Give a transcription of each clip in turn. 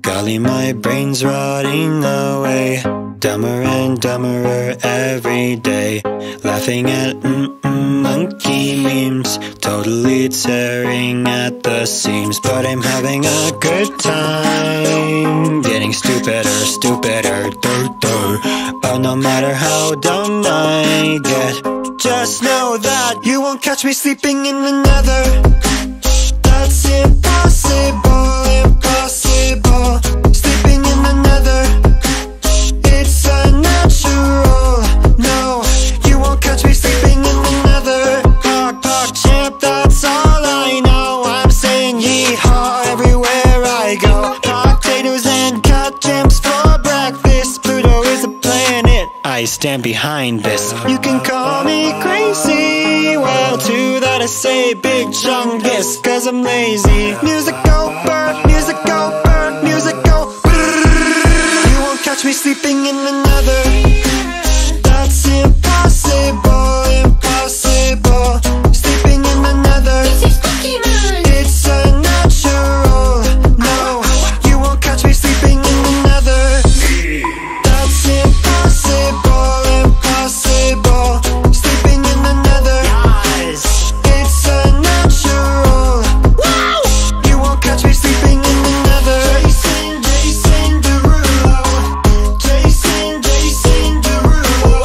Golly, my brain's rotting away, dumber and dumberer every day. Laughing at monkey memes, totally tearing at the seams. But I'm having a good time, getting stupider, stupider, But no matter how dumb I get, just know that you won't catch me sleeping in the nether. That's impossible, impossible. Sleeping in the nether, it's unnatural. No, you won't catch me sleeping in the nether. Pog, pog, champ, that's all I know. I'm saying yeehaw everywhere I go. Potatoes and cut gems for breakfast. Pluto is a planet, I stand behind this. You can call me crazy, well, to that I say big chungus, cause I'm lazy. Music go burr, music go burr, music go brrr. You won't catch me sleeping in the nether. That's impossible, impossible. Sleeping in the nether, it's unnatural. No, you won't catch me sleeping in the nether. That's impossible, impossible. Sleeping in the nether, it's unnatural. You won't catch me sleeping in the nether. Jason Derulo, Jason Derulo,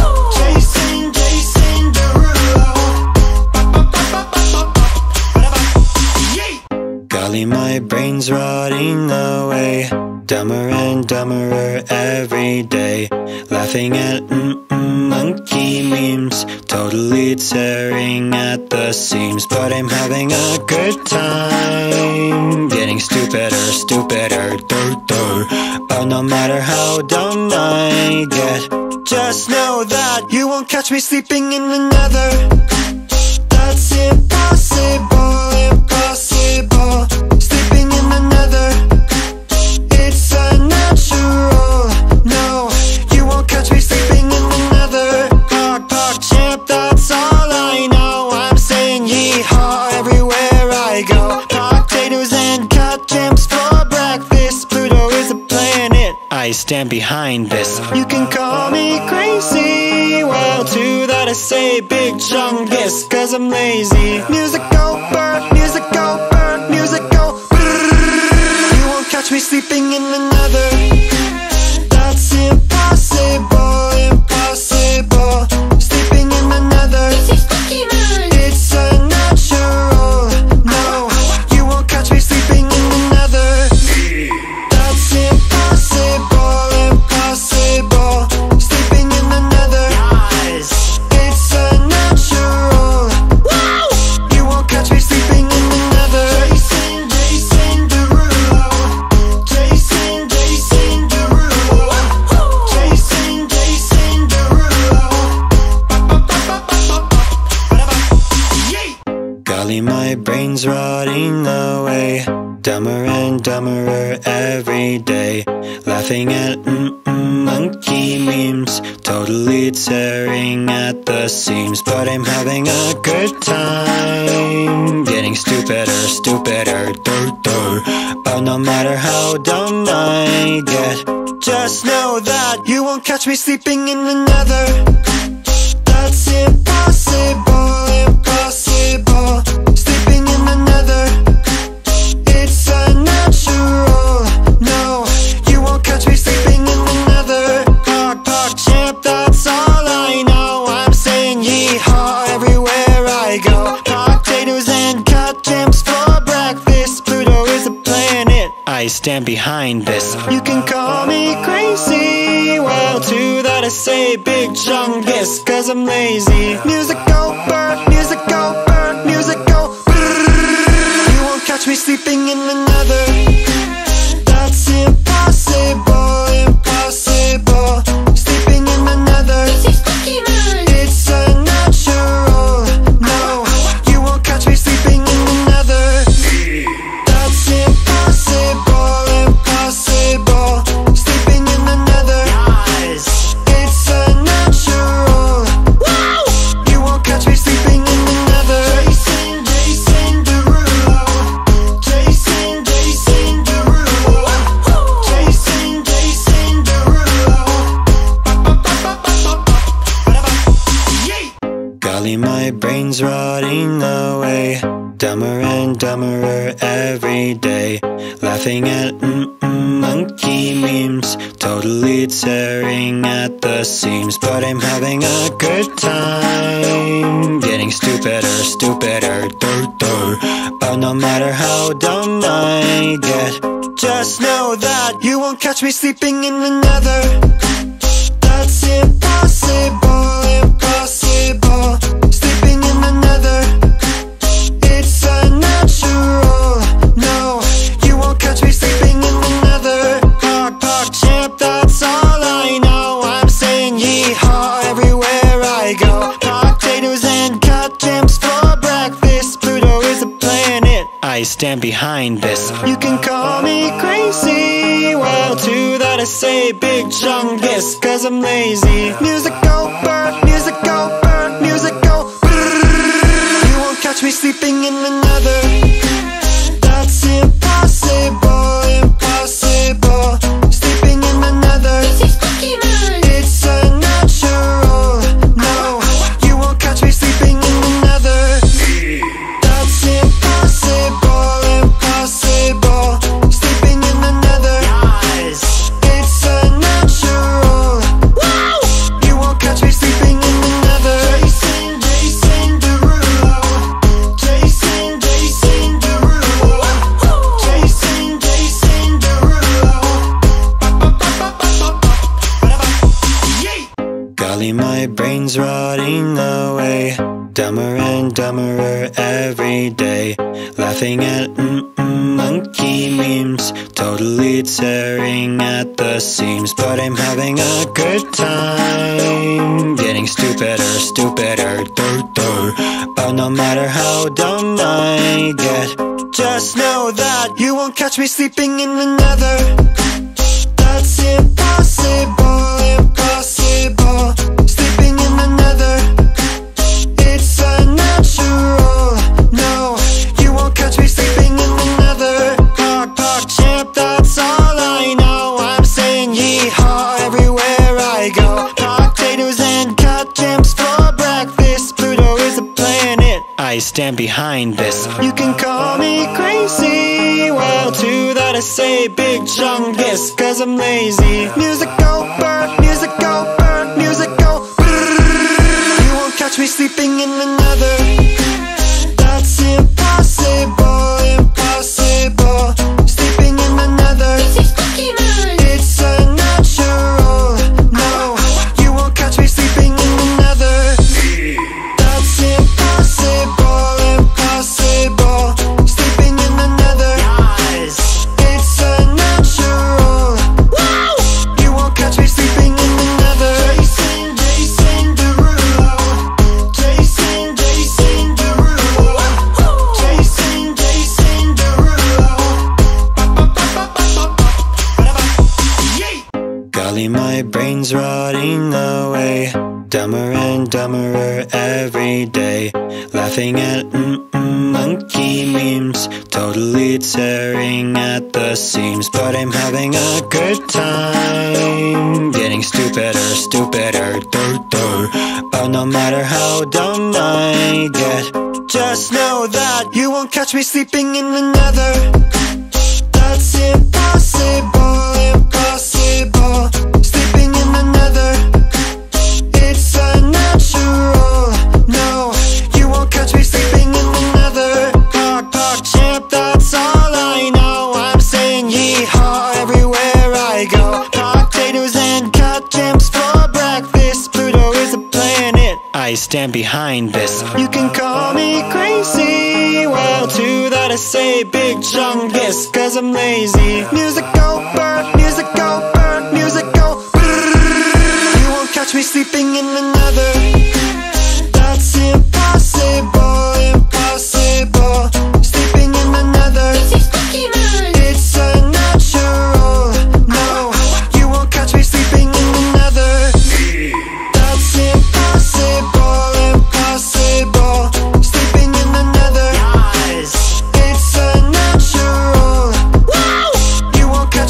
Jason Derulo. Golly, my brain's rotting away, dumber and dumberer every day. Laughing at monkey memes, totally tearing at the seams. But I'm having a good time, getting stupider, stupider, But no matter how dumb I get, just know that you won't catch me sleeping in the nether. That's impossible, impossible. Sleeping in the nether, it's unnatural. No, you won't catch me sleeping in the nether. Pog, pog, champ, that's all I know. I'm saying yeehaw everywhere I go. Potatoes and cut gems for breakfast. Pluto is a planet, I stand behind this. You can call me crazy, well, to that I say big chungus, cause I'm lazy. Music go burr, music go burr, music go brrr. You won't catch me sleeping in the nether. That's impossible, impossible. Sleeping in the nether, it's unnatural. No, you won't catch me sleeping in the nether. That's impossible, impossible. Sleeping in the nether, it's unnatural. You won't catch me sleeping in the nether. Jason Derulo, Jason Derulo, Jason Derulo. Golly, my brain's rotting away, dumber and dumberer every day. Laughing at monkey memes, totally tearing at the seams. But I'm having a good time, getting stupider, stupider, But no matter how dumb I get, just know that you won't catch me sleeping in the nether. That's impossible, impossible. Sleeping in the nether, it's unnatural. No, you won't catch me sleeping in the nether. Pog, pog, champ, that's all I know. I'm saying yeehaw everywhere I go. Potatoes and cut gems for breakfast. Pluto is a planet, I stand behind this. You can call me crazy, well, to that I say big chungus, cause I'm lazy. Music go burr, music go burr, music go brrr. You won't catch me sleeping in the nether. That's impossible, impossible. Sleeping in the nether, it's unnatural. No, you won't catch me sleeping in the nether. That's impossible, impossible. Sleeping in the nether, it's unnatural. You won't catch me sleeping in the nether. Jason Derulo, Jason my brain's rotting away. Dumber and dumberer every day. Laughing at monkey memes. Totally tearing at the seams. But I'm having a good time. Getting stupider, stupider, But no matter how dumb I get, just know that you won't catch me sleeping in the nether. That's impossible, impossible. Sleeping in the nether, it's unnatural. No, you won't catch me sleeping in the nether. Pog, pog, champ, that's all I know. I'm saying yeehaw everywhere I go. Potatoes and cut gems for breakfast. Pluto is a planet, I stand behind this. You can call me crazy, well, to that I say big chungus, cause I'm lazy. Music go burr, music go burr, music go brrr. You won't catch me sleeping in the nether. That's impossible, impossible. Sleeping in the nether, it's unnatural. No, you won't catch me sleeping in the nether. That's impossible, impossible. Sleeping in the nether, it's unnatural. You won't catch me sleeping in the nether. Jason Derulo, Jason Derulo, Jason Derulo. Golly, my brain's rotting away. Dumber and dumberer every day. Laughing at monkey memes. Totally tearing at the seams. But I'm having a good time. Getting stupider, stupider, But no matter how dumb I get, just know that you won't catch me sleeping in the nether. That's impossible, impossible. Sleeping in the nether, it's unnatural. No, you won't catch me sleeping in the nether. Pog, pog, champ, that's all I know. I'm saying yeehaw everywhere I go. Potatoes and cut gems for breakfast. Pluto is a planet, I stand behind this. You can call me crazy, well, to that I say big chungus, cause I'm lazy. Music go burr, music go burr, music go brrr. You won't catch me sleeping in the nether. That's impossible, impossible. Sleeping in the nether, it's unnatural. No, you won't catch me sleeping in the nether. That's impossible, impossible. Sleeping in the nether, it's unnatural. You won't catch me sleeping in the nether. Jason Derulo, Jason Derulo, Jason Derulo. Golly, my brain's rotting away. Dumber and dumberer every day. Laughing at monkey memes. Totally tearing at the seams. But I'm having a good time. Getting stupider, stupider, But no matter how dumb I get, just know that you won't catch me sleeping in the nether. That's impossible, impossible. Sleeping in the nether, it's unnatural. No, you won't catch me sleeping in the nether. Pog, pog, champ, that's all I know. I'm saying yeehaw everywhere I go. Potatoes and cut gems for breakfast. Pluto is a planet, I stand behind this. You can call me crazy, well, to that I say big chungus, cause I'm lazy. Music go burr, music go burr, music go brrr. You won't catch me sleeping in the nether. That's impossible, impossible. Sleeping in the nether, it's unnatural. No, you won't catch me sleeping in the nether. That's impossible, impossible. Sleeping in the nether, it's unnatural. You won't catch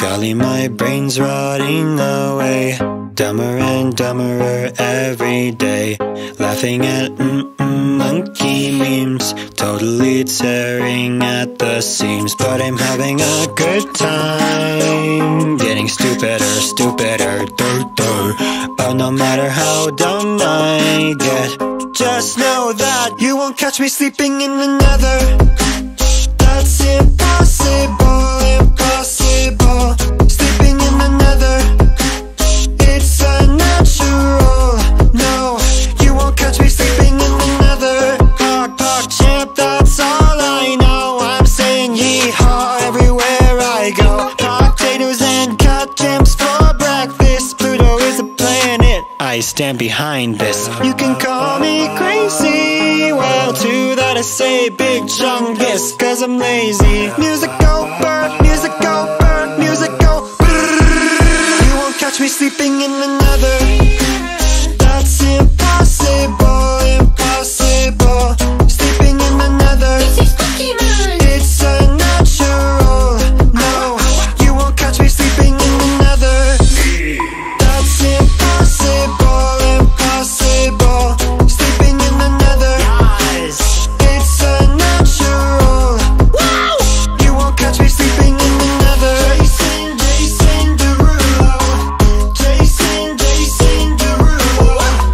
Golly, my brain's rotting away. Dumber and dumberer every day. Laughing at monkey memes. Totally tearing at the seams. But I'm having a good time. Getting stupider, stupider, But no matter how dumb I get, just know that you won't catch me sleeping in the nether. That's impossible, impossible. Sleeping in the nether, it's unnatural. No, you won't catch me sleeping in the nether. Pog, pog, champ, that's all I know. I'm saying yeehaw everywhere I go. Potatoes and cut gems for breakfast. Pluto is a planet, I stand behind this. You can call me crazy, well, to that I say big chungus, cause I'm lazy. Music go bird, music go bird, music go brrrr. You won't catch me sleeping in the nether. That's impossible, impossible. Sleeping in the nether, it's unnatural. No, you won't catch me sleeping in the nether. That's impossible, impossible. Sleeping in the nether, it's unnatural. You won't catch me sleeping in the nether. Jason Derulo, Jason Derulo,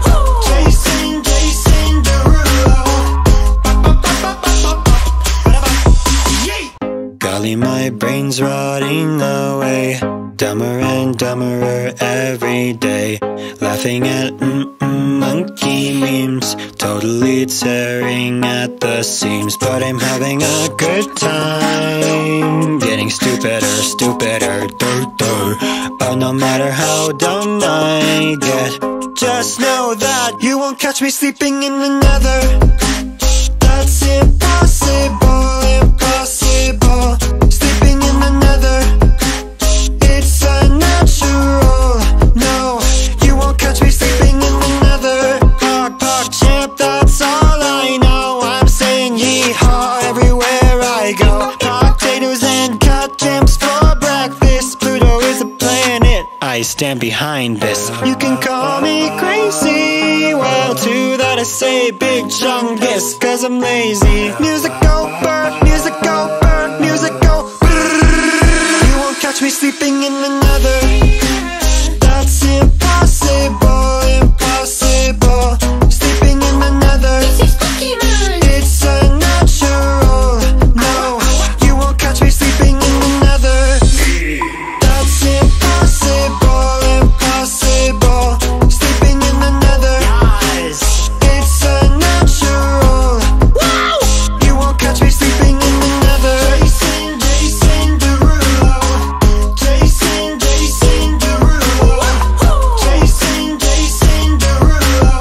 Jason Derulo. Golly, my brain's rotting away. Dumber and dumberer every day. Laughing at monkey memes. Totally tearing at the seams. But I'm having a good time. Getting stupider, stupider, But no matter how dumb I get, just know that you won't catch me sleeping in the nether. That's impossible, impossible. Sleeping in the nether, it's unnatural. No, you won't catch me sleeping in the nether. Pog, pog, champ, that's all I know. I'm saying yeehaw everywhere I go. Potatoes and cut gems for breakfast. Pluto is a planet, I stand behind this. You can call me crazy, well, to that I say big chungus, cause I'm lazy. Music go bird, music go bird, music go brrrr. You won't catch me sleeping in the nether. That's impossible, impossible. Sleeping in the nether, it's unnatural. No, you won't catch me sleeping in the nether. That's impossible, impossible. Sleeping in the nether, it's unnatural. You won't catch me sleeping in the nether. Jason Derulo, Jason Derulo, Jason Derulo.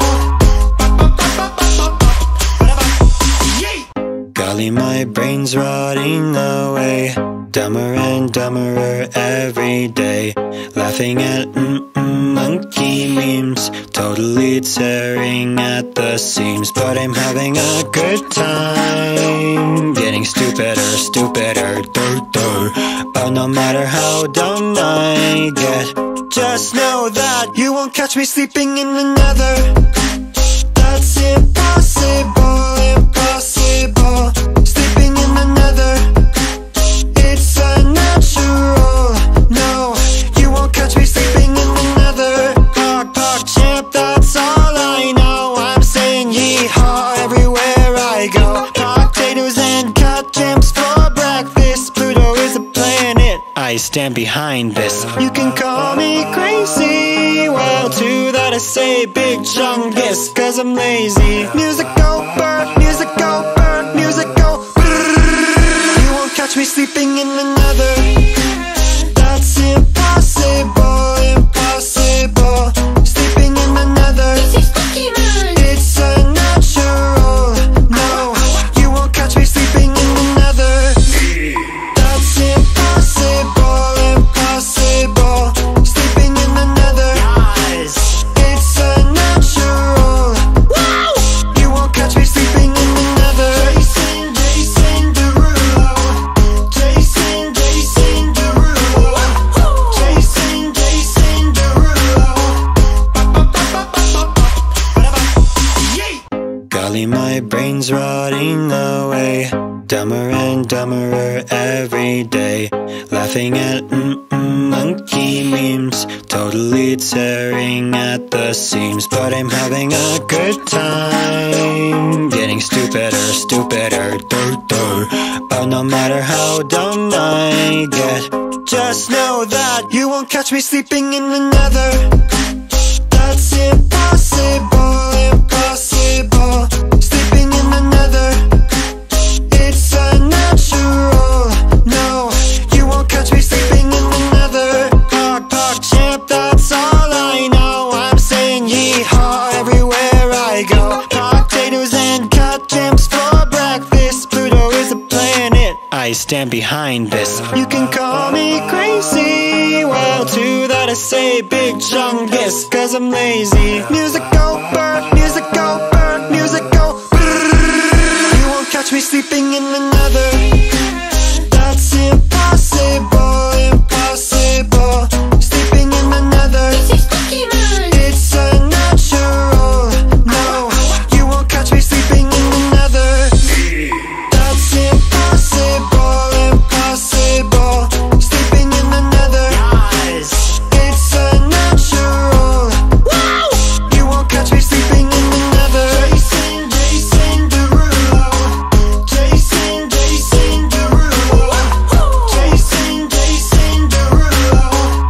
Golly, my brain's rotting away. Dumber and dumberer every day. Laughing at monkey memes. Totally tearing at the seams. But I'm having a good time. Getting stupider, stupider, But no matter how dumb I get, just know that you won't catch me sleeping in the nether. That's impossible, impossible. Sleeping in the nether, it's unnatural. No, you won't catch me sleeping in the nether. Pog, pog, champ, that's all I know. I'm saying yeehaw everywhere I go. Potatoes and cut gems for breakfast. Pluto is a planet, I stand behind this. You can call me crazy, well, to that I say big chungus, cause I'm lazy. Music go bird, music go bird, music go brrrr. You won't catch me sleeping in the nether. That's impossible, impossible. Sleeping in the nether, it's unnatural. No, you won't catch me sleeping in the nether. That's impossible, impossible. Sleeping in the nether, it's unnatural. You won't catch me sleeping in the nether. Jason Derulo, Jason Derulo. my brain's rotting away. Dumber and dumberer every day. Laughing at monkey memes. Totally tearing at the seams. But I'm having a good time. Getting stupider, stupider, But no matter how dumb I get, just know that you won't catch me sleeping in the nether. That's impossible, impossible. Sleeping in the nether, it's unnatural. No, you won't catch me sleeping in the nether. Pog, pog, champ, that's all I know. I'm saying yeehaw everywhere I go. Potatoes and cut gems for breakfast. Pluto is a planet, I stand behind this. You can call me crazy, well, to that I say big chungus, cause I'm lazy. Music go bird, music go bird, music go brrrr. You won't catch me sleeping in the nether. That's impossible, impossible. Sleeping in the nether, it's unnatural. No, you won't catch me sleeping in the nether. That's impossible, impossible. Sleeping in the nether, it's unnatural. You won't catch me sleeping in the nether. Jason Derulo, Jason Derulo, Jason Derulo.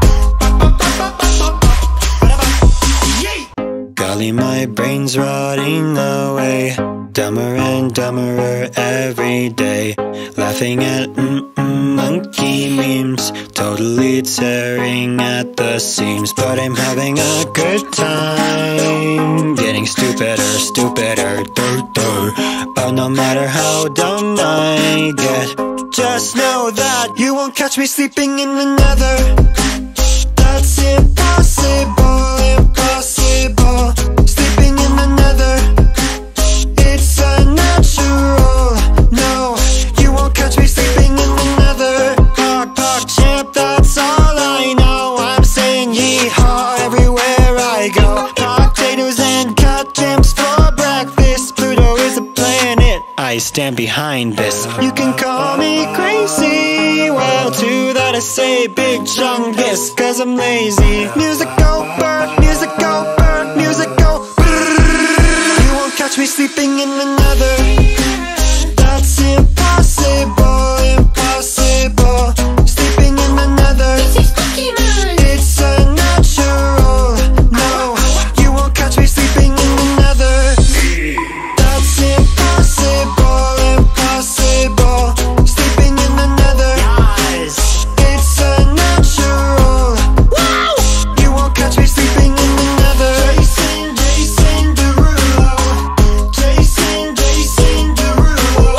Golly, my brain's rotting away. Dumber and dumberer every day. Laughing at monkey memes. Totally tearing at the seams. But I'm having a good time. Getting stupider, stupider, But no matter how dumb I get, just know that you won't catch me sleeping in the nether. That's impossible, impossible. Sleeping in the nether, it's unnatural. No, you won't catch me sleeping in the nether. Pog, pog, champ, that's all I know. I'm saying yeehaw everywhere I go. Potatoes and cut gems for breakfast. Pluto is a planet, I stand behind this. You can call me crazy, well, to that I say big chungus, cause I'm lazy. Music go bird, music go bird, music go brrrr. You won't catch me sleeping in the nether. That's impossible, impossible. Sleeping in the nether, it's unnatural. No, you won't catch me sleeping in the nether. That's impossible, impossible. Sleeping in the nether, it's unnatural. You won't catch me sleeping in the nether. Jason Derulo, Jason Derulo,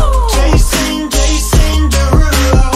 Jason Derulo.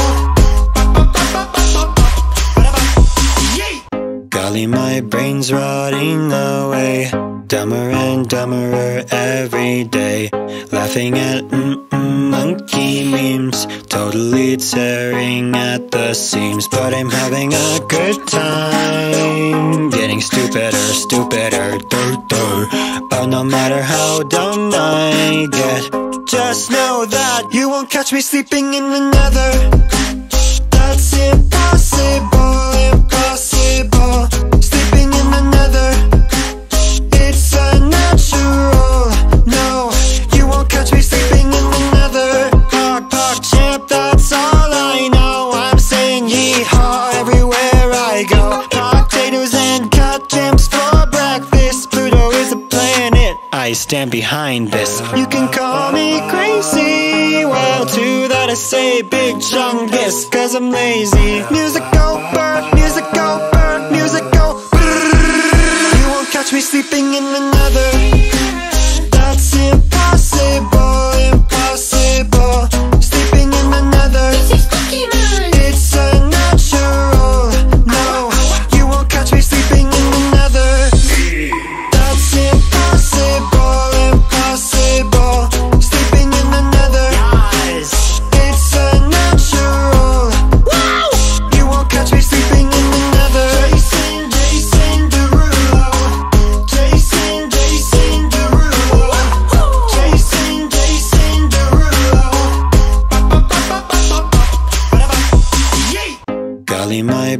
Golly, my brain's rotting away. Dumber and dumberer every day. Laughing at monkey memes. Totally tearing at the seams. But I'm having a good time. Getting stupider, stupider, But no matter how dumb I get, just know that you won't catch me sleeping in the nether. That's impossible, impossible. Sleeping in the nether, it's unnatural. No, you won't catch me sleeping in the nether. Pog, pog, champ, that's all I know. I'm saying yeehaw everywhere I go. Potatoes and cut gems for breakfast. Pluto is a planet, I stand behind this. You can call me crazy, well, to that I say big chungus, cause I'm lazy. Music go bird, music go bird, music go brrrr. You won't catch me sleeping in the nether. That's impossible, impossible. Sleeping in the nether, it's unnatural. No, you won't catch me sleeping in the nether. That's impossible, impossible. Sleeping in the nether, it's unnatural. You won't catch me sleeping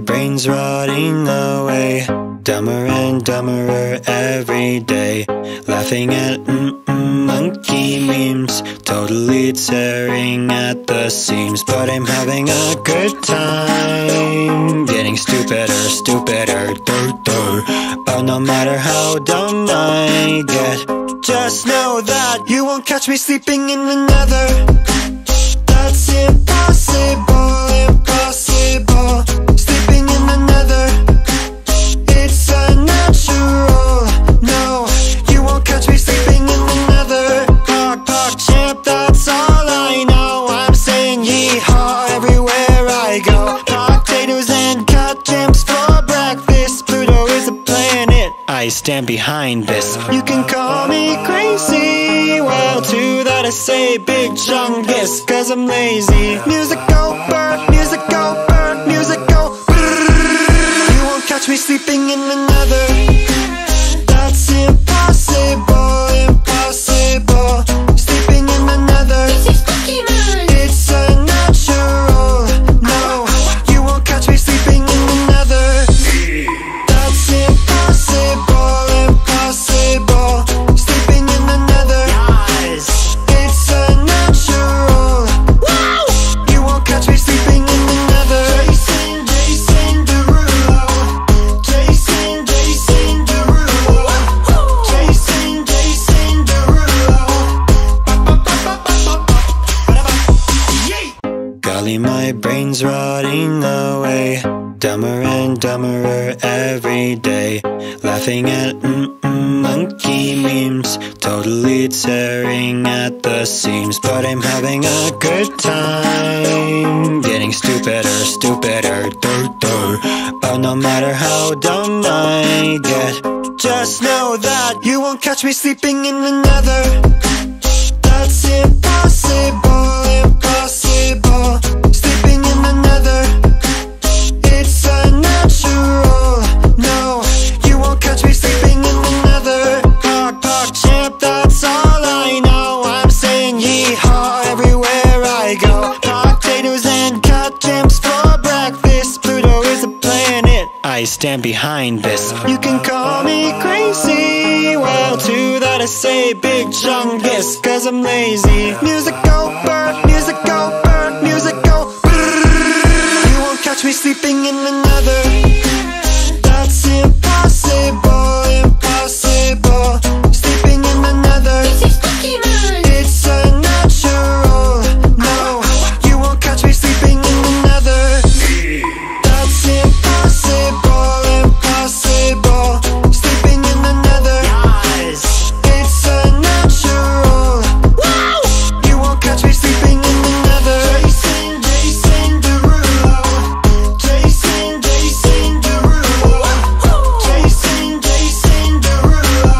brain's rotting away. Dumber and dumberer every day. Laughing at monkey memes. Totally tearing at the seams. But I'm having a good time. Getting stupider, stupider, but no matter how dumb I get, just know that you won't catch me sleeping in the nether. That's impossible, impossible. Sleeping in the nether, it's unnatural. No, you won't catch me sleeping in the nether. Pog, pog, champ, that's all I know. I'm saying yeehaw everywhere I go. Potatoes and cut gems for breakfast. Pluto is a planet, I stand behind this. You can call me crazy, well, to that I say big chungus, cause I'm lazy. Music go burr, music go burr, music go brrr. You won't catch me sleeping in the nether. That's impossible, impossible. Sleeping in the nether, it's unnatural. No, you won't catch me sleeping in the nether. That's impossible, impossible. Sleeping in the nether, it's unnatural. You won't catch me sleeping in the nether. Jason Derulo, Jason Derulo, Jason Derulo. Golly, my brain's rotting away. Dumber and dumberer every day. Laughing at monkey memes. Totally tearing at the seams. But I'm having a good time. Getting stupider, stupider, but no matter how dumb I get, just know that you won't catch me sleeping in the nether. That's impossible, impossible. Sleeping in the nether, it's unnatural. No, you won't catch me sleeping in the nether. Pog, pog, champ, that's all I know. I'm saying yeehaw everywhere I go. Potatoes and cut gems for breakfast. Pluto is a planet, I stand behind this. You can call me crazy, well, to that I say big chungus, cause I'm lazy. Music go burr, music go burr, music go brrr. You won't catch me sleeping in the nether. That's impossible, impossible. Sleeping in the nether, it's unnatural. No, you won't catch me sleeping in the nether. That's impossible, impossible. Sleeping in the nether, it's unnatural. You won't catch me sleeping in the nether. Jason Derulo, Jason Derulo, Jason Derulo.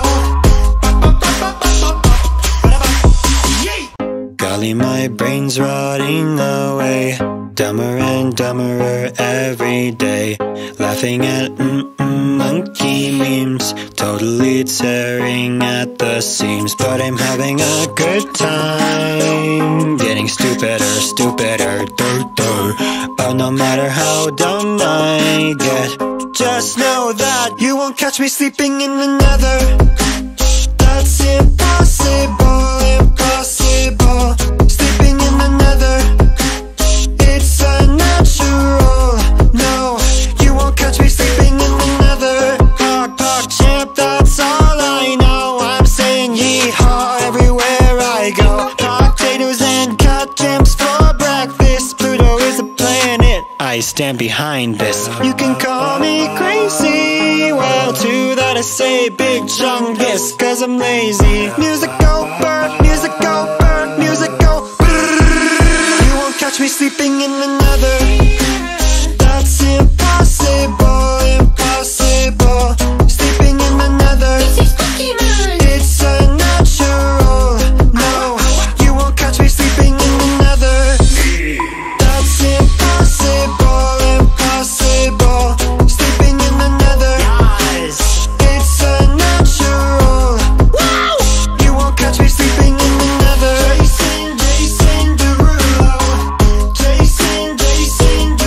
Golly, my brain's rotting away. Dumber and dumberer every day. Laughing at monkey memes. Totally tearing at the seams. But I'm having a good time. Getting stupider, stupider, but no matter how dumb I get, just know that you won't catch me sleeping in the nether. That's impossible, impossible. Sleeping in the nether, it's unnatural. No, you won't catch me sleeping in the nether. Pog, pog, champ, that's all I know. I'm saying yeehaw everywhere I go. Potatoes and cut gems for breakfast. Pluto is a planet, I stand behind this. You can call me crazy, well, to that I say big chungus, cause I'm lazy. Music go burr, music go burr, music go brrr. You won't catch me sleeping in the nether. That's impossible, impossible. Sleeping in the nether, it's unnatural. No, you won't catch me sleeping in the nether. That's impossible, impossible. Sleeping in the nether, it's unnatural. You won't catch me sleeping in the nether. Jason Derulo, Jason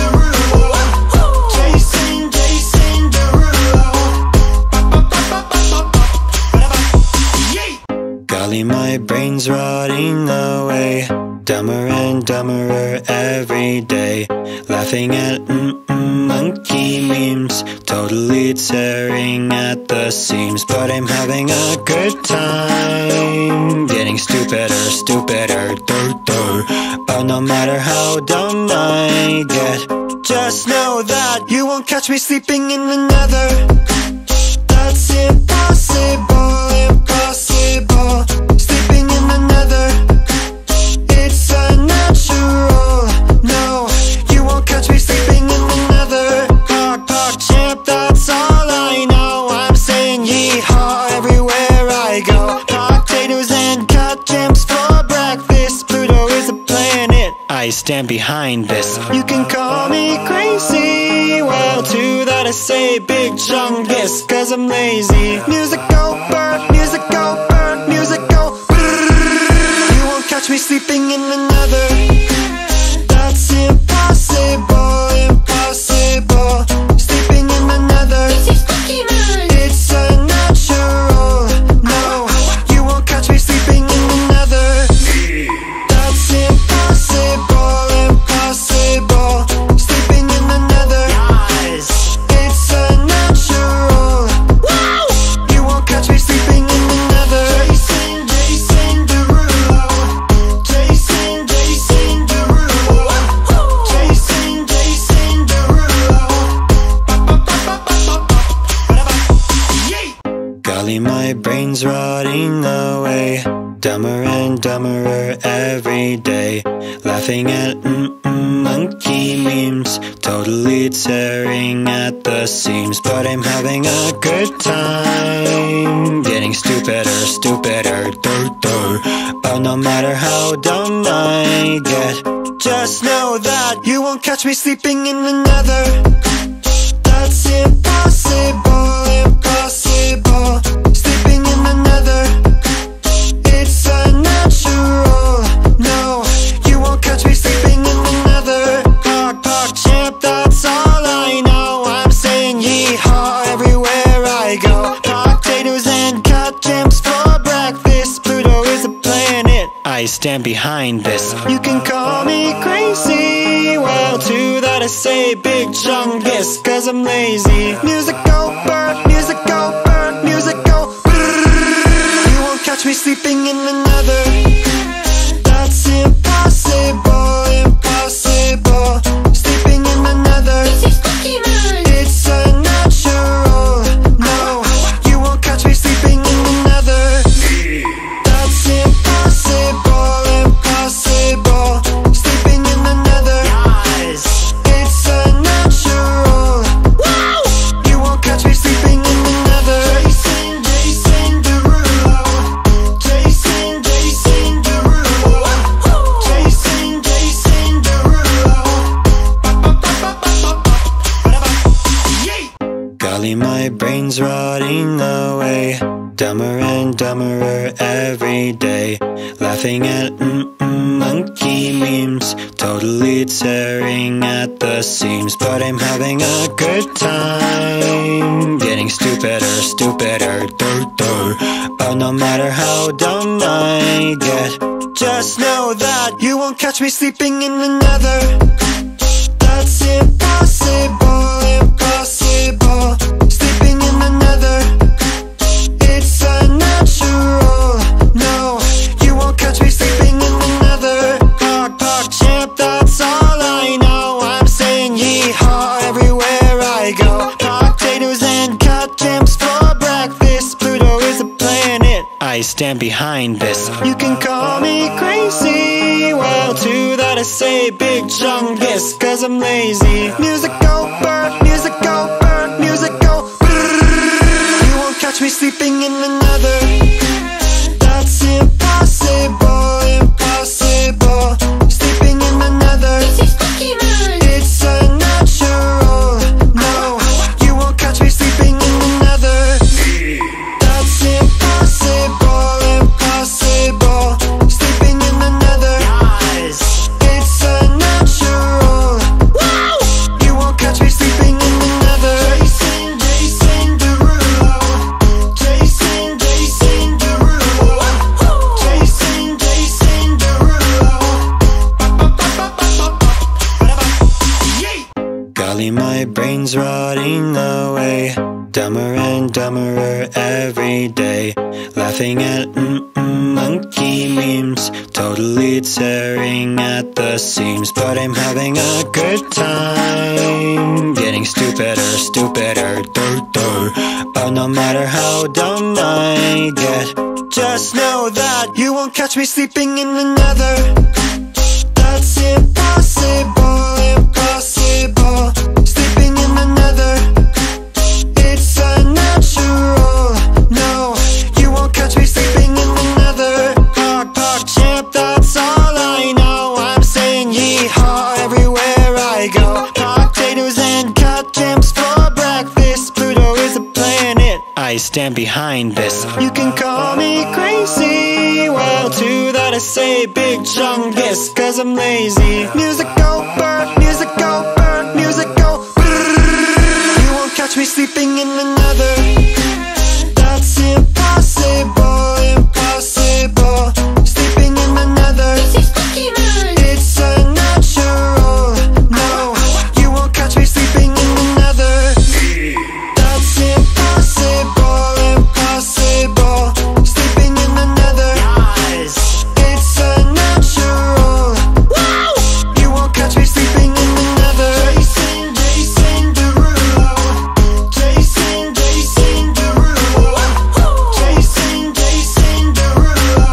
my brain's rotting away. Dumber and dumberer every day. Laughing at monkey memes. Totally tearing at the seams. But I'm having a good time. Getting stupider, But no matter how dumb I get, just know that you won't catch me sleeping in the nether. That's impossible, impossible. Sleeping in the nether, it's unnatural. No, you won't catch me sleeping in the nether. Pog, champ, that's all I know. I'm saying yeehaw everywhere I go. Potatoes and cut gems for breakfast. Pluto is a planet, I stand behind this. You can call me crazy, well, to that I say big chungus, cause I'm lazy. Music go bird, music go bird, music go brrrr. You won't catch me sleeping in the nether. That's impossible, impossible. Sleeping in the nether, it's unnatural. No, you won't catch me sleeping in the nether. That's impossible, impossible. Sleeping in the nether, it's unnatural. You won't catch me sleeping in the nether. Jason Derulo, Jason Derulo, Jason Derulo. Golly, my brain's rotting away. Dumber and dumberer every day. Laughing at monkey memes. Totally tearing at the seams. But I'm having a good time. Getting stupider, But no matter how dumb I get, just know that you won't catch me sleeping in the nether. That's impossible, impossible. Sleeping in the nether, it's unnatural. No, you won't catch me sleeping in the nether. Pog, champ, that's all I know. I'm saying yeehaw everywhere I go. Potatoes and cut gems for breakfast. Pluto is a planet, I stand behind this. You can call me crazy, well, to that I say big chungus, cause I'm lazy. Music go bird, music go bird, music go brrrr. You won't catch me sleeping in the nether. That's impossible, impossible. Sleeping in the nether, it's unnatural. No, you won't catch me sleeping in the nether. That's impossible, impossible. Sleeping in the nether, it's unnatural. You won't catch me sleeping in the nether. Jason Derulo, Jason Derulo, Jason Derulo. Golly, my brain's rotting away. Dumber and dumberer every day. Laughing at monkey memes. Totally tearing at the seams. But I'm having a good time. Getting stupider, But no matter how dumb I get, just know that you won't catch me sleeping in the nether. That's impossible, impossible. Sleeping in the nether, it's unnatural. No, you won't catch me sleeping in the nether. Pog, champ, that's all I know. I'm saying yeehaw everywhere I go. Potatoes and cut gems for breakfast. Pluto is a planet, I stand behind this. You can call me crazy, well, to that I say big chungus, cause I'm lazy. Music go bird, music go bird, music go brrrr. You won't catch me sleeping in the nether. That's impossible, impossible. Sleeping in the nether, it's unnatural. No, you won't catch me sleeping in the nether. That's impossible, impossible. Sleeping in the nether, it's unnatural. You won't catch me sleeping in the nether. rotting away, dumber and dumberer every day, laughing at monkey memes, totally tearing at the seams. But I'm having a good time, getting stupider, stupider, but no matter how dumb I get, just know that you won't catch me sleeping in the nether. That's impossible, impossible. Sleeping in the nether, it's unnatural. No, you won't catch me sleeping in the nether. Pog, pog, champ, that's all I know. I'm saying yeehaw everywhere I go. Potatoes and cut gems for breakfast. Pluto is a planet, I stand behind this. You can call me crazy, well, to that I say big chungus, cause I'm lazy. Music go bird, music go bird, music go brrrr. You won't catch me sleeping in the nether. That's impossible, impossible. Sleeping in the nether, it's unnatural. No, you won't catch me sleeping in the nether. That's impossible, impossible. Sleeping in the nether, it's unnatural. You won't catch me sleeping in the nether. Jason Derulo, Jason Derulo, Jason Derulo.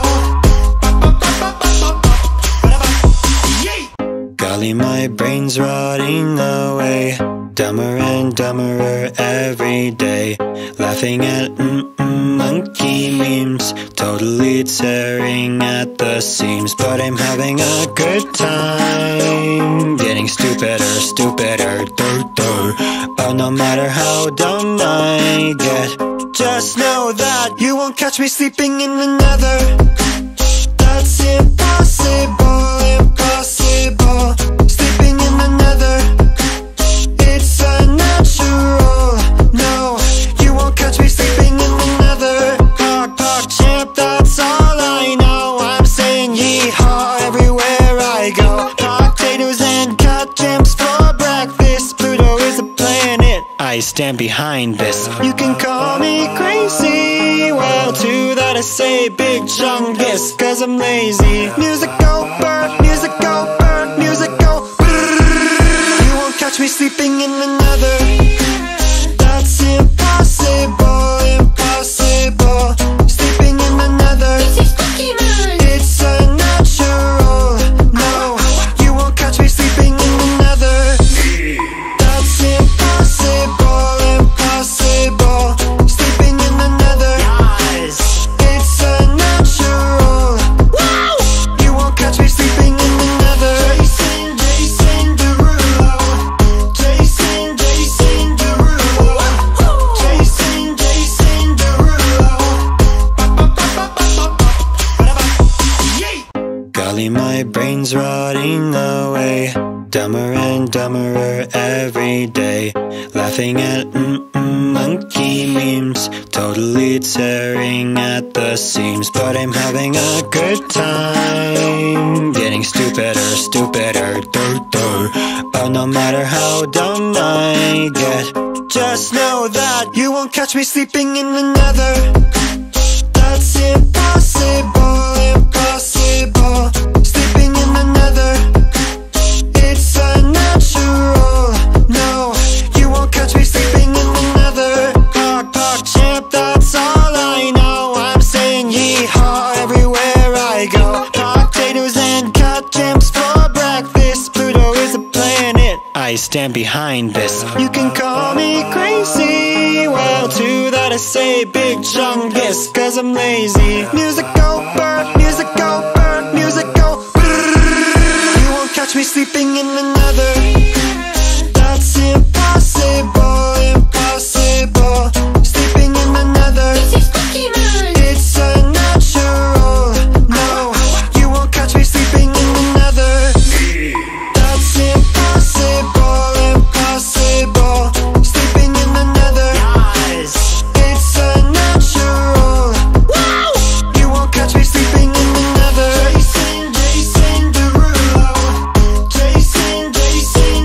Golly, my brain's rotting away, dumber and dumberer every day, laughing at monkey memes, totally tearing at the seams. But I'm having a good time, getting stupider, stupider, but no matter how dumb I get, just know that you won't catch me sleeping in the nether. That's impossible, impossible. Sleeping in the nether, it's unnatural. No, you won't catch me sleeping in the nether. Pog, pog, champ, that's all I know. I'm saying yeehaw everywhere I go. Potatoes and cut gems for breakfast. Pluto is a planet, I stand behind this. You can call me crazy, well, to that I say big chungus, cause I'm lazy. Music go bird, music go bird, music go brrrr. You won't catch me sleeping in the nether. That's impossible, impossible. Sleeping in the nether, it's unnatural. No, you won't catch me sleeping in the nether. That's impossible, impossible. Sleeping in the nether, it's unnatural. You won't catch me sleeping in the nether. Jason Derulo, Jason Derulo, Jason Derulo. Golly, my brain's rotting away, dumber and dumberer every day, laughing at monkey memes, totally tearing at the seams. But I'm having a good time, getting stupider, stupider, but no matter how dumb I get, just know that you won't catch me sleeping in the nether. That's impossible, impossible. Sleeping in the nether, it's unnatural. No, you won't catch me sleeping in the nether. Pog, pog, champ, that's all I know. I'm saying yeehaw everywhere I go. Potatoes and cut gems for breakfast. Pluto is a planet, I stand behind this. You can call me crazy, well, to that I say big chungus, cause I'm lazy. Music go bird, music go bird, music go brrrr. You won't catch me sleeping in the nether. That's impossible, impossible. Sleeping in the nether, it's unnatural. No, you won't catch me sleeping in the nether. That's impossible, impossible. Sleeping in the nether, it's unnatural. You won't catch me sleeping in the nether. Jason Derulo, Jason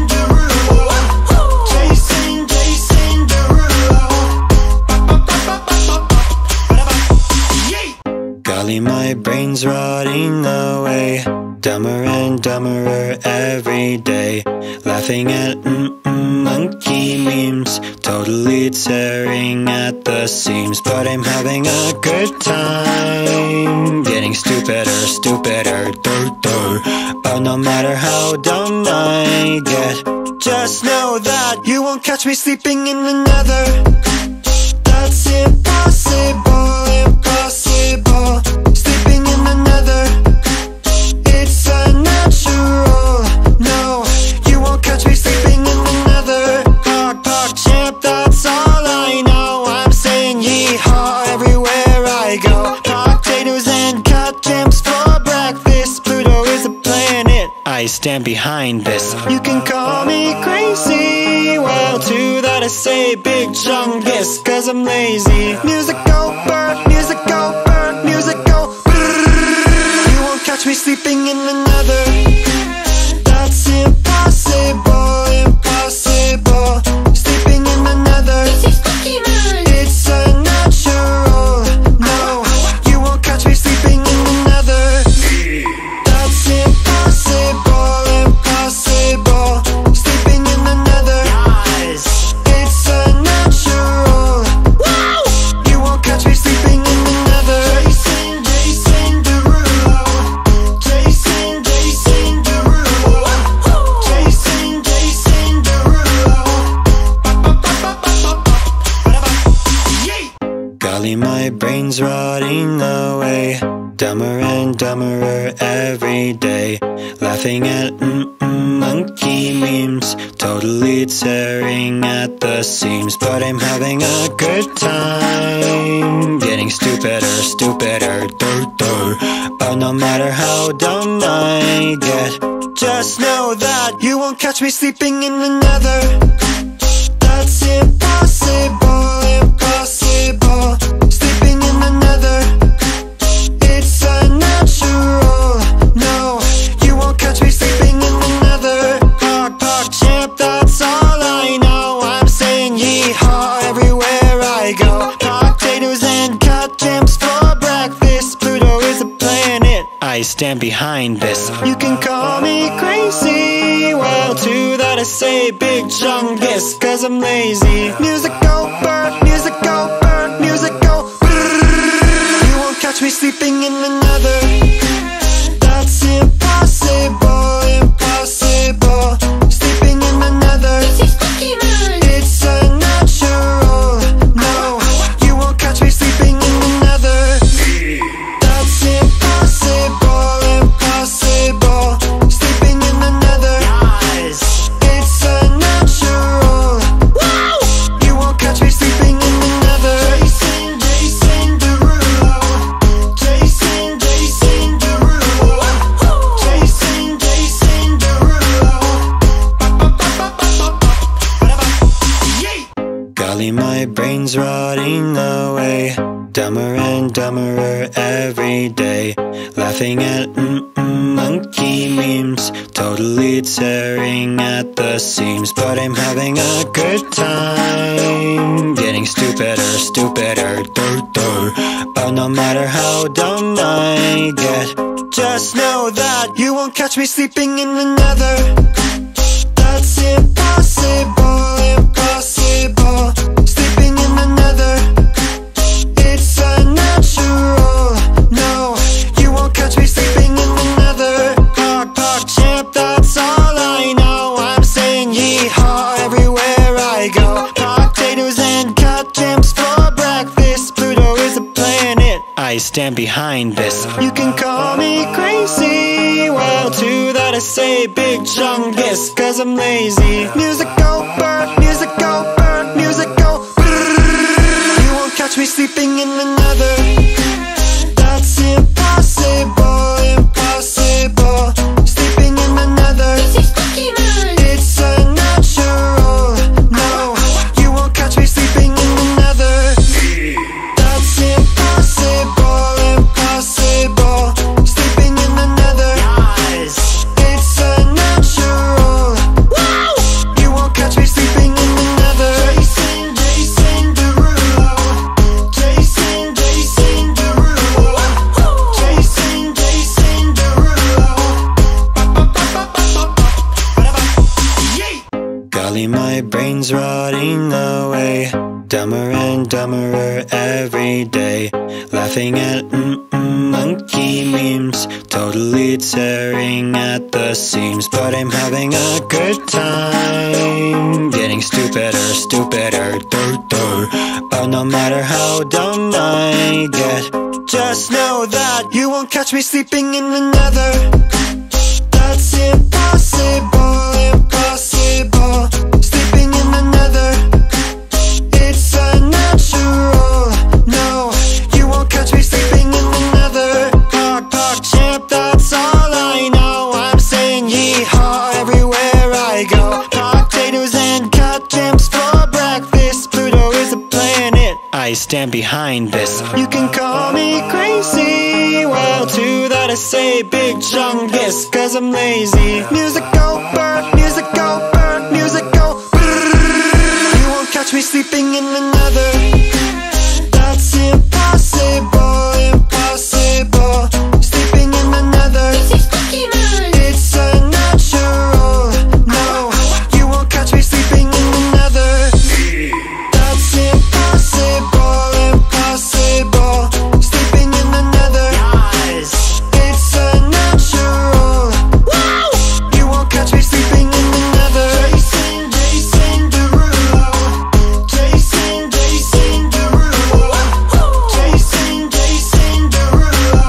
Golly, my brain's rotting away, dumber and dumberer every day, laughing at monkey memes, totally tearing at the seams. But I'm having a good time, getting stupider, but no matter how dumb I get, just know that you won't catch me sleeping in the nether. That's impossible, impossible. Sleeping in the nether, it's unnatural. No, you won't catch me sleeping in the nether. Pog, pog, champ, that's all I know. I'm saying yeehaw everywhere I go. Potatoes and cut gems for breakfast. Pluto is a planet, I stand behind this. You can call me crazy, well, to that I say big chungus, cause I'm lazy. Music go burr, music go burr, music go brrr. You won't catch me sleeping in the nether. That's impossible, impossible. Sleeping in the nether, it's unnatural. No, you won't catch me sleeping in the nether. That's impossible, impossible. Sleeping in the nether, it's unnatural. You won't catch me sleeping in the nether. Jason Derulo, Jason Derulo, Jason Derulo. Golly, my brain's rotting away, dumber and dumberer every day, laughing at monkey memes, totally tearing at the seams. But I'm having a good time, getting stupider, but no matter how dumb I get, just know that you won't catch me sleeping in the nether. That's impossible, impossible. Sleeping in the nether, it's unnatural. No, you won't catch me sleeping in the nether. Pog, pog, champ, that's all I know. I'm saying yeehaw everywhere I go. Potatoes and cut gems for breakfast. Pluto is a planet, I stand behind this. You can call me crazy, well, to that I say big chungus, cause I'm lazy. Music go burr, music go burr, music go brrr. You won't catch me sleeping in the nether. That's impossible, impossible. Sleeping in the nether, it's unnatural. No, you won't catch me sleeping in the nether. That's impossible, impossible. Sleeping in the nether, it's unnatural. You won't catch me sleeping in the nether. Jason Derulo, Jason Derulo, Jason Derulo. Golly, my brain's rotting away, dumber and dumberer every day, laughing at monkey memes, totally tearing at the seams. But I'm having a good time, getting stupider, but no matter how dumb I get, just know that you won't catch me sleeping in the nether. That's impossible, impossible. Sleeping in the nether, it's unnatural. No, you won't catch me sleeping in the nether. Pog, pog, champ, that's all I know. I'm saying yeehaw everywhere I go. Potatoes and cut gems for breakfast. Pluto is a planet, I stand behind this. You can call me crazy, well, to that I say big chungus, cause I'm lazy. Music go burr, music go burr, music go brrr. You won't catch me sleeping in the nether. That's impossible, impossible. Sleeping in the nether, it's unnatural. No, you won't catch me sleeping in the nether. That's impossible, impossible. Sleeping in the nether, it's unnatural. You won't catch me sleeping in the nether. Jason Derulo, Jason dumber and dumberer every day. Laughing at monkey memes, totally tearing at the seams. But I'm having a good time, getting stupider, stupider, oh, no matter how dumb I get, just know that you won't catch me sleeping in the nether. That's impossible, impossible. Sleeping in the nether, it's unnatural. No, you won't catch me sleeping in the nether. Pog, pog, champ, that's all I know. I'm saying yeehaw everywhere I go. Potatoes and cut gems for breakfast. Pluto is a planet, I stand behind this. You can call me crazy, well, to that I say big chungus, cause I'm lazy. Music go burr, music go burr, music go brrr. You won't catch me sleeping in the nether. That's impossible, impossible. Sleeping in the nether, it's unnatural. No, you won't catch me sleeping in the nether. That's impossible, impossible. Sleeping in the nether, it's unnatural. You won't catch me sleeping in the nether. Jason Derulo, Jason Derulo, Jason Derulo.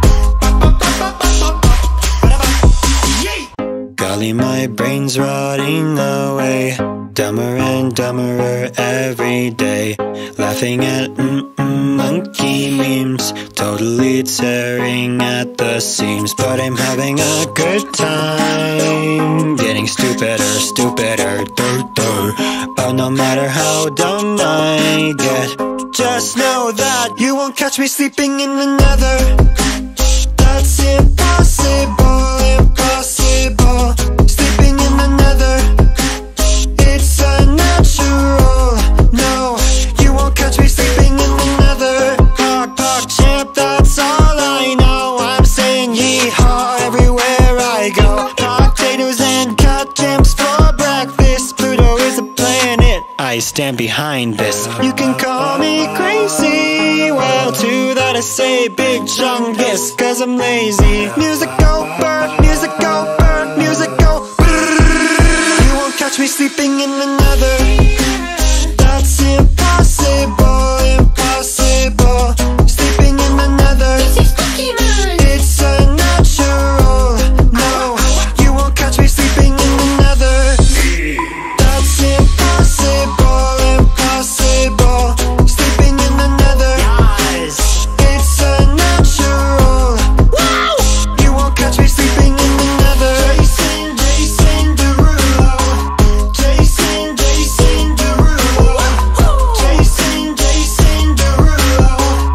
Golly, my brain's rotting away, dumber and dumberer every day. Laughing at monkey memes, totally tearing at the seams. But I'm having a good time, getting stupider, stupider, oh, no matter how dumb I get, just know that you won't catch me sleeping in the nether. That's impossible, impossible. Sleeping in the nether, it's unnatural. No, you won't catch me sleeping in the nether. Pog, pog, champ, that's all I know. I'm saying yeehaw everywhere I go. Potatoes and cut gems for breakfast. Pluto is a planet, I stand behind this. You can call me crazy, well, to that I say big chungus, cause I'm lazy. Music go burr, music go burr, music go brrr. You won't catch me sleeping in the nether. That's impossible, impossible. Sleeping in the nether, it's unnatural. No, you won't catch me sleeping in the nether. That's impossible, impossible. Sleeping in the nether, it's unnatural. You won't catch me sleeping in the nether. Jason Derulo, Jason Derulo, Jason Derulo.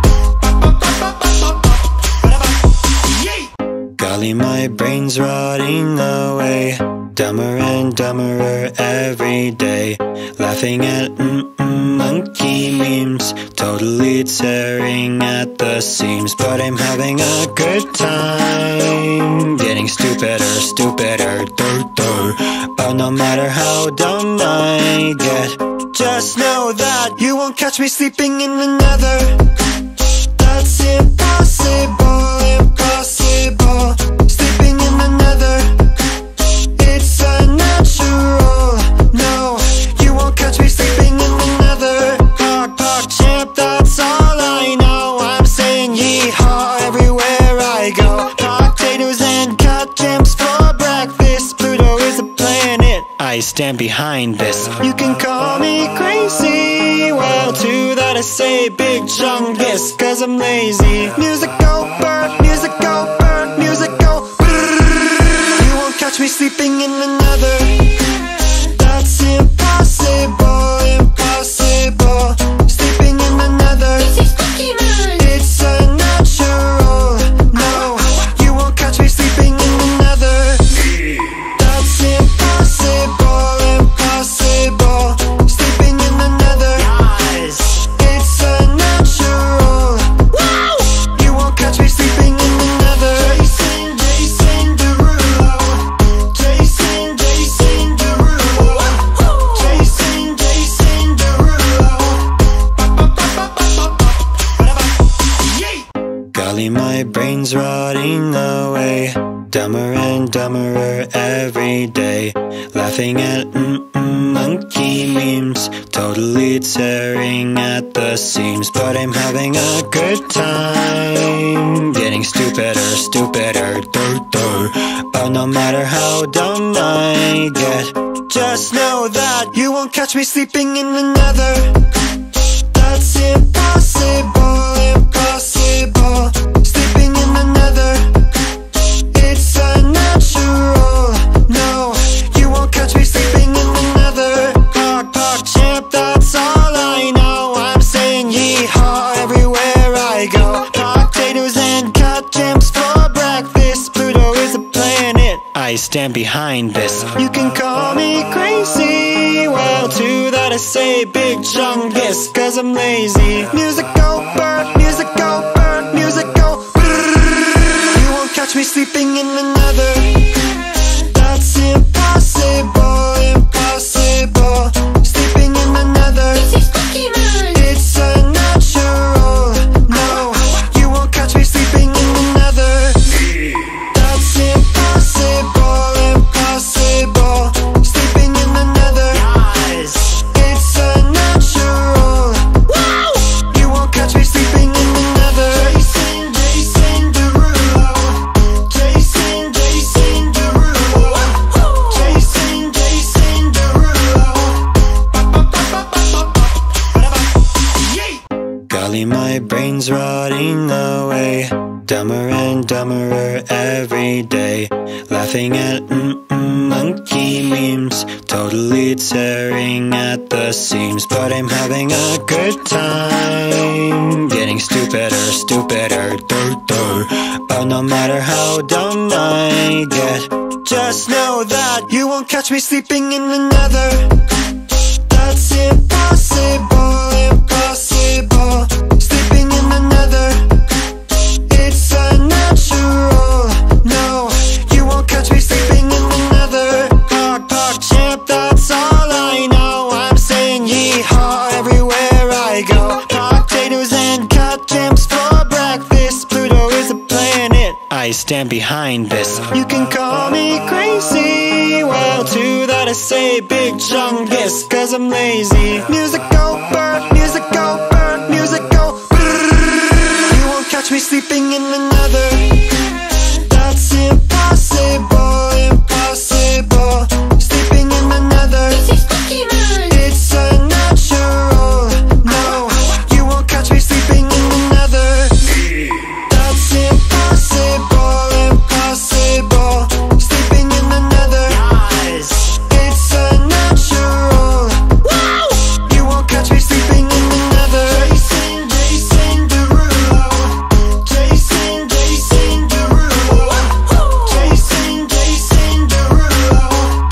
Golly, my brain's rotting away, dumber and dumberer every day. Laughing at monkey memes, totally tearing at the seams. But I'm having a good time, getting stupider, stupider, oh, no matter how dumb I get, just know that you won't catch me sleeping in the nether. That's impossible, impossible. Sleeping in the nether, it's unnatural. No, you won't catch me sleeping in the nether. Pog, pog, champ, that's all I know. I'm saying yeehaw everywhere I go. Potatoes and cut gems for breakfast. Pluto is a planet, I stand behind this. You can call me crazy, well, to that I say big chungus, cause I'm lazy. Music go burr, music go burr, music go brrr. You won't catch me sleeping in the nether. That's impossible, impossible. Sleeping in the nether, it's unnatural. No, you won't catch me sleeping in the nether. That's impossible, impossible. Sleeping in the nether, it's unnatural. You won't catch me sleeping in the nether. Jason Derulo, Jason Golly, my brain's rotting away. Dumber and dumberer every day. Laughing at monkey memes. Totally tearing at the seams. But I'm having a good time. Getting stupider, stupider, But no matter how dumb I get, just know that you won't catch me sleeping in the nether. That's impossible, impossible. Sleeping in the nether, it's unnatural. No, you won't catch me sleeping in the nether. Pog, pog, champ, that's all I know. I'm saying yeehaw everywhere I go. Potatoes and cut gems for breakfast. Pluto is a planet, I stand behind this. You can call me crazy, well, to that I say big chungus, cause I'm lazy. Music go bird, music go bird, music go brrrr. You won't catch me sleeping in the nether. That's impossible, impossible. Sleeping in the nether, it's unnatural. No, you won't catch me sleeping in the nether. That's impossible, impossible. Sleeping in the nether, it's unnatural. You won't catch me sleeping in the nether. Jason Derulo, Jason Derulo, Jason Derulo. Golly, my brain's rotting away. Dumber and dumberer every day. Laughing at monkey memes. Totally tearing at the seams. But I'm having a good time. Getting stupider, stupider, But no matter how dumb I get, just know that you won't catch me sleeping in the nether. That's impossible, impossible. Sleeping in the nether, it's unnatural. No, you won't catch me sleeping in the nether. Pog, pog, champ, that's all I know. I'm saying yeehaw everywhere I go. Potatoes and cut gems for breakfast. Pluto is a planet, I stand behind this. You can call me crazy, well, to that I say big chungus, cause I'm lazy. Music go bird, music go bird, music go brrrr. You won't catch me sleeping in the nether. That's impossible, impossible. Sleeping in the nether, it's unnatural. No, you won't catch me sleeping in the nether. That's impossible, impossible. Sleeping in the nether, it's unnatural. You won't catch me sleeping in the nether. Jason Derulo, Jason Derulo, Jason Derulo.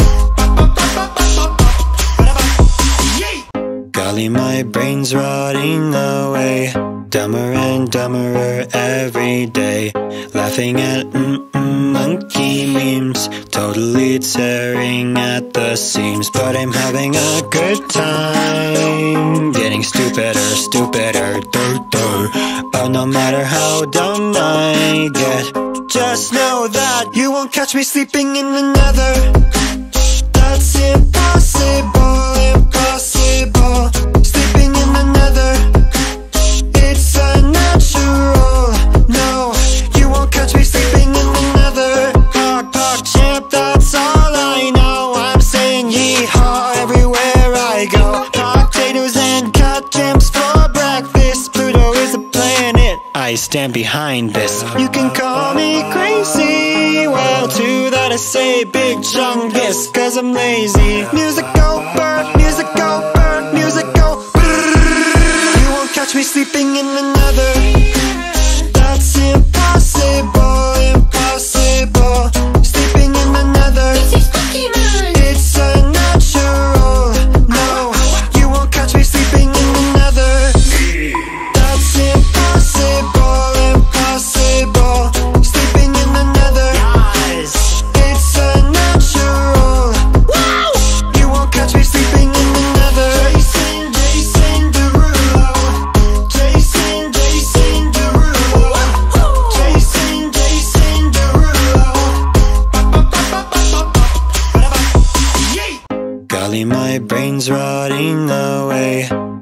Golly, my brain's rotting away. Dumber and dumberer every day. Laughing at monkey memes. Totally tearing at the seams. But I'm having a good time. Getting stupider, stupider, But no matter how dumb I get, just know that you won't catch me sleeping in the nether. That's impossible, impossible. Sleeping in the nether, it's unnatural. No, you won't catch me sleeping in the nether. Pog, pog, champ, that's all I know. I'm saying yeehaw everywhere I go. Potatoes and cut gems for breakfast. Pluto is a planet, I stand behind this. You can call me crazy, well, to that I say big chungus, cause I'm lazy. Music go bird, music go bird, music go brrrr. You won't catch me sleeping in the nether. That's impossible, impossible. Sleeping in the nether, it's unnatural. No, you won't catch me sleeping in the nether. That's impossible, impossible. Sleeping in the nether, it's unnatural. You won't catch me sleeping in the nether. Jason Derulo, Jason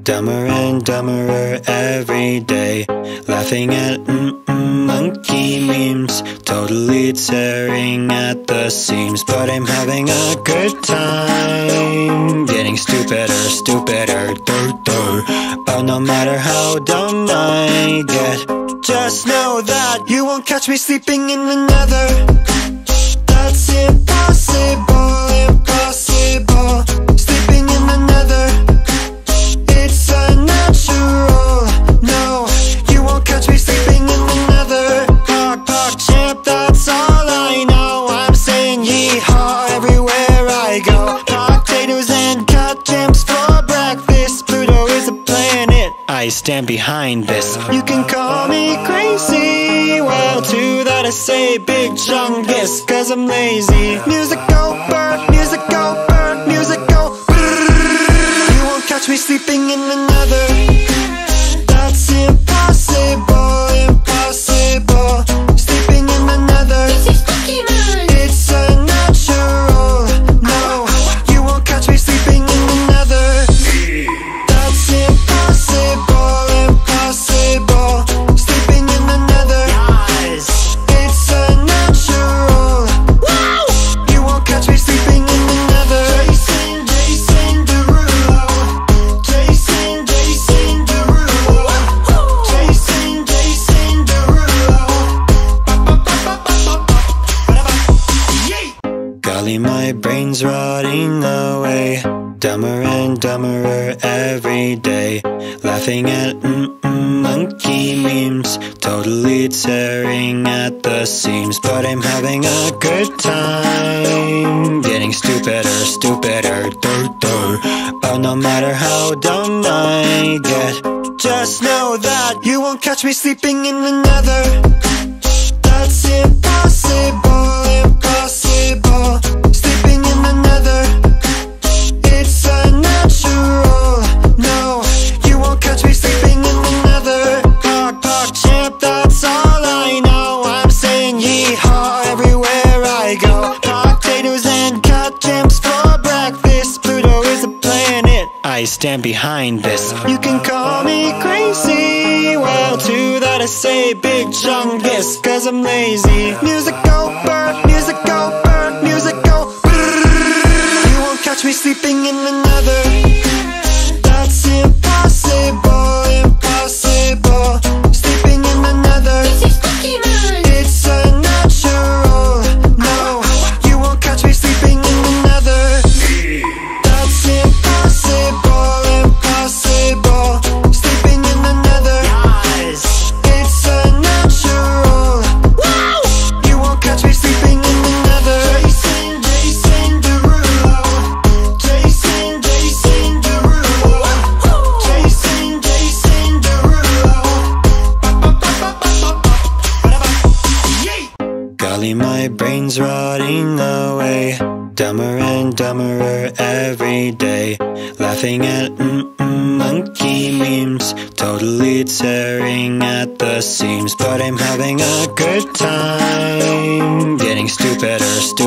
dumber and dumberer every day, laughing at monkey memes, totally tearing at the seams. But I'm having a good time, getting stupider, but no matter how dumb I get, just know that you won't catch me sleeping in the nether. That's impossible, impossible. Sleeping in the nether, it's unnatural. No, you won't catch me sleeping in the nether. Pog, pog, champ, that's all I know. I'm saying yeehaw everywhere I go. Potatoes and cut gems for breakfast. Pluto is a planet, I stand behind this. You can call me crazy, well, to that I say big chungus, cause I'm lazy. Music go bird, music go bird, music go brrrr. You won't catch me sleeping in the nether. That's impossible, impossible. Sleeping in the nether, it's unnatural. No, you won't catch me sleeping in the nether. That's impossible, impossible. Sleeping in the nether, it's unnatural. You won't catch me sleeping in the nether. Jason Derulo, Jason Derulo, Jason Derulo. Golly, my brain's rotting away, dumber and dumberer every day, laughing at monkey memes, totally tearing at the seams. But I'm having a good time, getting stupider, but no matter how dumb I get, just know that you won't catch me sleeping in the nether. That's impossible, impossible. Sleeping in the nether, it's unnatural. No, you won't catch me sleeping in the nether. Pog, pog, champ, that's all I know. I'm saying yeehaw everywhere I go. Potatoes and cut gems for breakfast. Pluto is a planet, I stand behind this. You can call me crazy, well, to that I say big chungus, cause I'm lazy. Music go bird, music go bird, music go brrrr. You won't catch me sleeping in the nether. That's impossible, impossible. Sleeping in the nether, it's unnatural. No, you won't catch me sleeping in the nether. That's impossible, impossible. Sleeping in the nether, it's unnatural. You won't catch me sleeping in the nether. Jason Derulo, Jason Derulo, Jason Derulo. Golly, my brain's rotting away, dumber and dumberer every day, laughing at monkey memes, totally tearing at the seams. But I'm having a good time, getting stupider,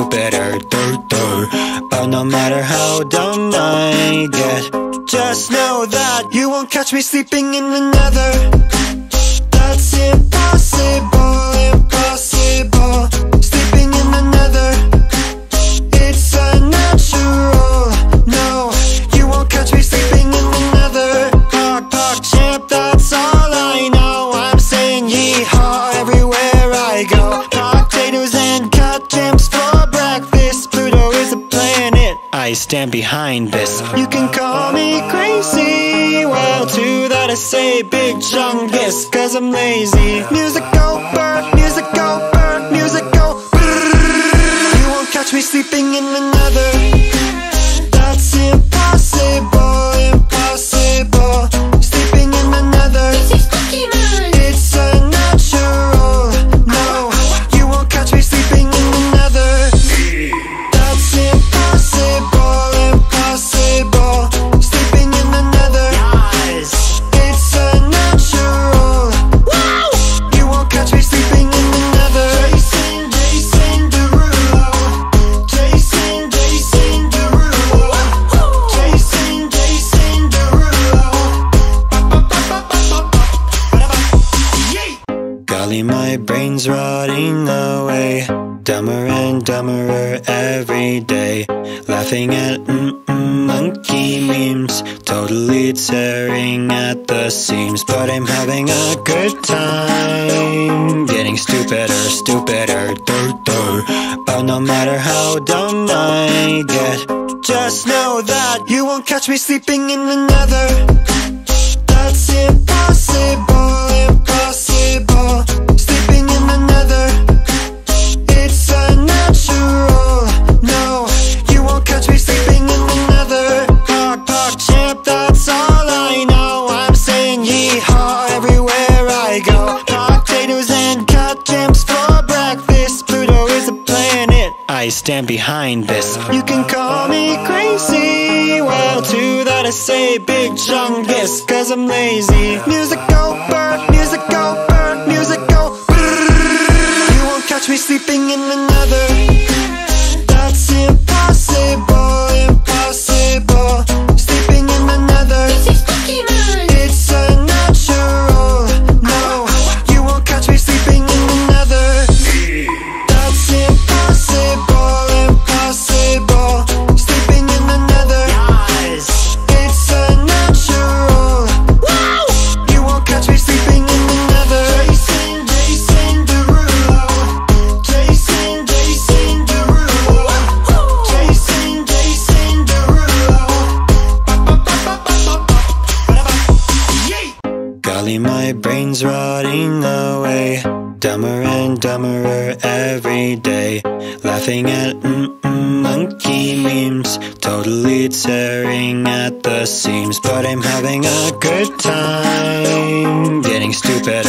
but no matter how dumb I get, just know that you won't catch me sleeping in the nether. That's impossible, impossible. Sleeping in the nether, it's unnatural. No, you won't catch me sleeping in the nether. Pog, pog, champ, that's all I know. I'm saying yeehaw everywhere I go. Potatoes and cut gems for breakfast. Pluto is a planet, I stand behind this. You can call me crazy, well, to that I say big chungus, cause I'm lazy. Music go bird, music go bird, music go brrrr. You won't catch me sleeping in the nether. That's impossible, impossible. Sleeping in the nether, it's unnatural. No, you won't catch me sleeping in the nether. That's impossible, impossible. Sleeping in the nether, it's unnatural. You won't catch me sleeping in the nether. Jason Derulo, Jason Golly, my brain's rotting away, dumber and dumberer every day, laughing at monkey memes, totally tearing at the seams. But I'm having a good time, getting stupider, but no matter how dumb I get, just know that you won't catch me sleeping in the nether. That's impossible, impossible. Sleeping in the nether, it's unnatural. No, you won't catch me sleeping in the nether. Pog, pog, champ, that's all I know. I'm saying yeehaw everywhere I go. Potatoes and cut gems for breakfast. Pluto is a planet, I stand behind this. You can call me crazy, well, to that I say big chungus, cause I'm lazy. Music go bird, music go bird, music go brrrr. You won't catch me sleeping in the nether. That's impossible, impossible. Sleeping in the nether, it's unnatural. No, you won't catch me sleeping in the nether. That's impossible, impossible. Sleeping in the nether, it's unnatural. You won't catch me sleeping in the nether. Jason Derulo, Jason Derulo, Jason Derulo. Golly, my brain's rotting away, dumber and dumberer every day, laughing at monkey memes, totally tearing at the seams. But I'm having a good time, getting stupider,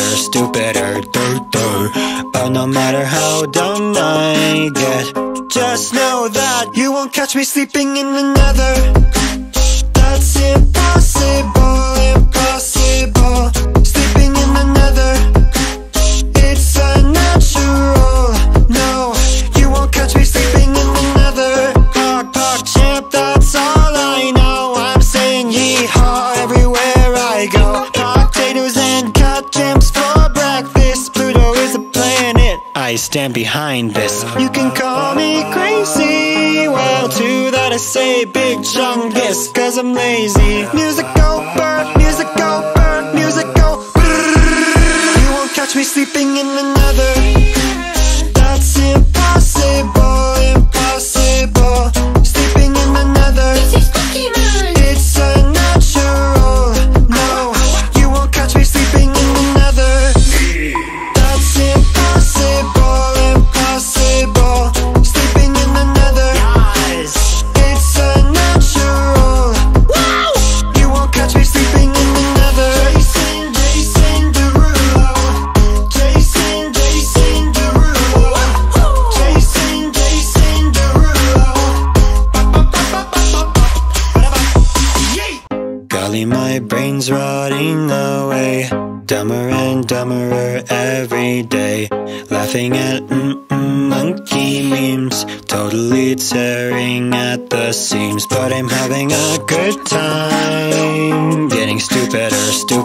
but no matter how dumb I get, just know that you won't catch me sleeping in the nether. That's impossible, impossible. Sleeping in the nether, it's unnatural. No, you won't catch me sleeping in the nether. Pog, pog, champ, that's all I know. I'm saying yeehaw everywhere I go. Potatoes and cut gems for breakfast. Pluto is a planet, I stand behind this. You can call me crazy, well, to that I say big chungus, cause I'm lazy. Music go bird, music go bird, music go brrrr. You won't catch me sleeping in the nether. That's impossible, impossible. Sleeping in the nether, it's unnatural. No, you won't catch me sleeping in the nether. That's impossible, impossible. Sleeping in the nether, it's unnatural. You won't catch me sleeping in the nether. Jason Derulo, Jason Derulo, Jason Derulo. Golly, my brain's rotting away, dumber and dumberer every day, laughing at monkey memes, totally tearing at the seams. But I'm having a good time, getting stupider,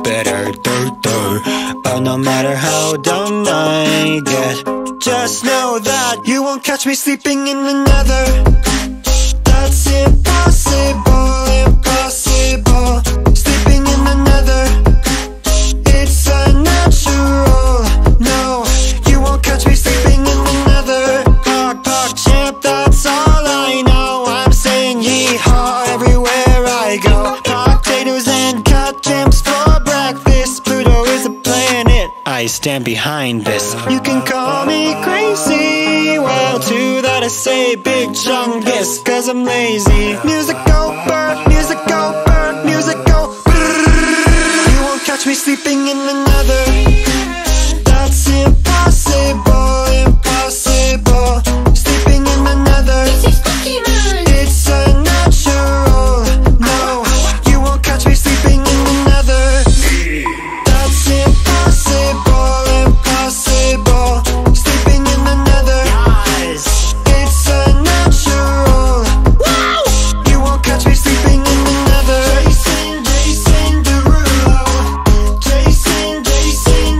but no matter how dumb I get, just know that you won't catch me sleeping in the nether. That's impossible, impossible. Sleeping in the nether, it's unnatural. No, you won't catch me sleeping in the nether. Pog, pog, champ, that's all I know. I'm saying yeehaw everywhere I go. Potatoes and cut gems for breakfast. Pluto is a planet, I stand behind this. You can call me crazy, well, to that I say big chungus, cause I'm lazy. Music go bird, music go bird, music go brrrr. You won't catch me sleeping in the nether. That's impossible, impossible. Sleeping in the nether, it's unnatural. No, you won't catch me sleeping in the nether. That's impossible, impossible. Sleeping in the nether, it's unnatural. You won't catch me sleeping in the nether. Jason Derulo, Jason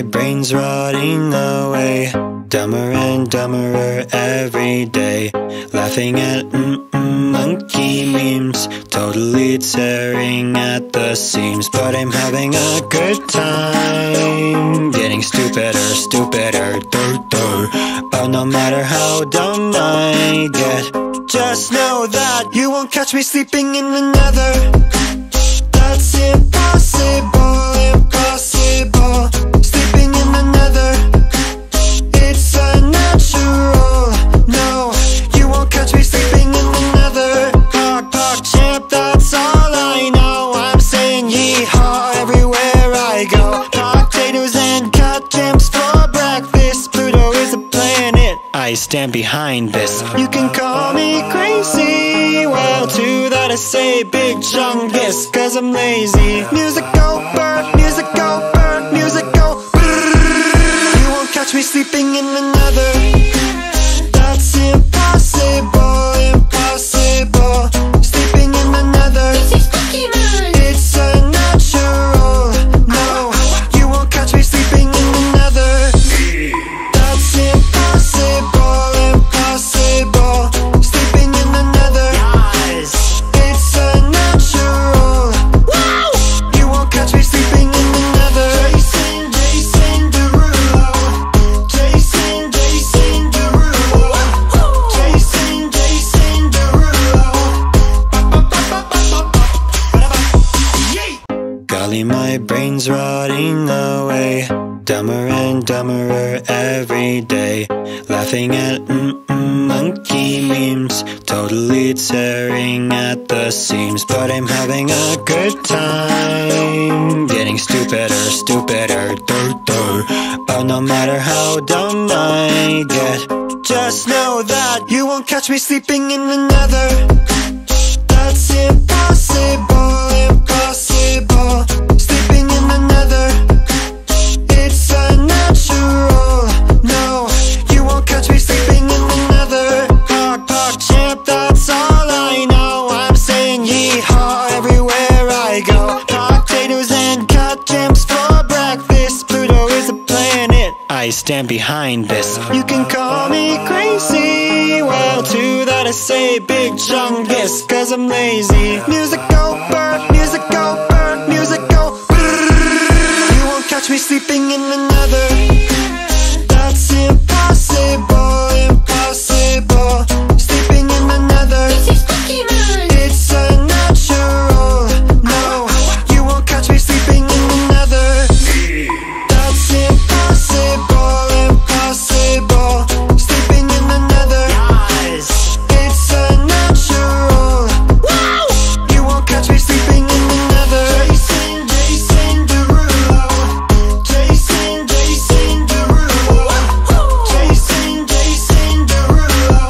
my brain's rotting away. Dumber and dumberer every day. Laughing at monkey memes. Totally tearing at the seams. But I'm having a good time. Getting stupider, But no matter how dumb I get, just know that you won't catch me sleeping in the nether. That's impossible, impossible. Sleeping in the nether, it's unnatural. No, you won't catch me sleeping in the nether. Pog, champ, that's all I know. I'm saying yeehaw everywhere I go. Potatoes and cut gems for breakfast. Pluto is a planet, I stand behind this. You can call me crazy, well, to that I say big chungus, cause I'm lazy. Music go bird, music go bird, music go brrrr. You won't catch me sleeping in the nether. That's impossible, impossible. Sleeping in the nether, it's unnatural. No, you won't catch me sleeping in the nether. That's impossible, impossible. Sleeping in the nether, it's unnatural. You won't catch me sleeping in the nether. Jason Derulo, Jason Derulo, Jason Derulo. Golly, my brain's rotting away. Dumber and dumberer every day. Laughing at monkey memes. Totally tearing at the seams. But I'm having a good time. Getting stupider, But no matter how dumb I get, just know that you won't catch me sleeping in the nether. That's impossible, impossible. Sleeping in the nether, it's unnatural. No, you won't catch me sleeping in the nether. Pog, champ, that's all I know. I'm saying yeehaw everywhere I go. Potatoes and cut gems for breakfast. Pluto is a planet, I stand behind this. You can call me crazy, well, to that I say big chungus, cause I'm lazy. Music go bird, music go bird, music go brrrr. You won't catch me sleeping in the nether. That's impossible, impossible. Sleeping in the nether, it's unnatural. No, you won't catch me sleeping in the nether. That's impossible, impossible. Sleeping in the nether, it's unnatural. You won't catch me sleeping in the nether. Jason Derulo, Jason Derulo, Jason Derulo.